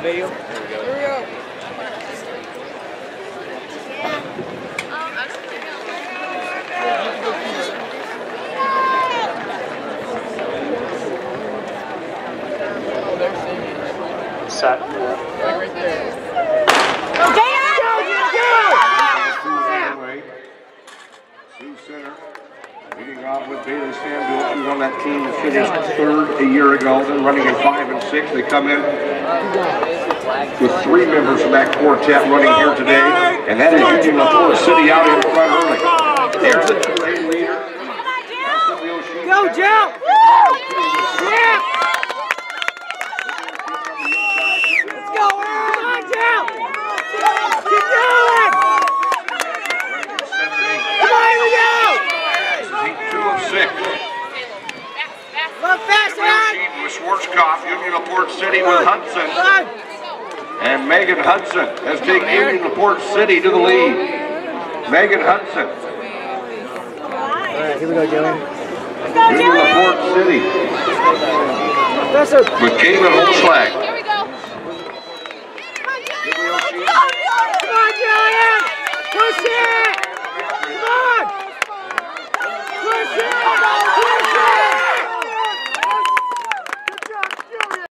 video? Here we go. Set. Right there. Sioux Center leading off with Bailey Sandville, who's on that team that finished third a year ago. They're running in 5 and 6. They come in with 3 members from that quartet running here today, and that is Union LaPorte City out in front early. They're the parade leader. Go, Joe! Yeah! Let's go, Aaron! Come on, Joe! Keep going! Come on, here we go! This is 2 of 6. Run fast, Aaron! With Schwarzkopf, Union LaPorte City with Hudson. And Megan Hudson has taken Union LaPorte City to the lead. Megan Hudson. All right, here we go, Joey. Union LaPorte City. With Caitlin Holslag. Here we go. Come on, Julian! Push it!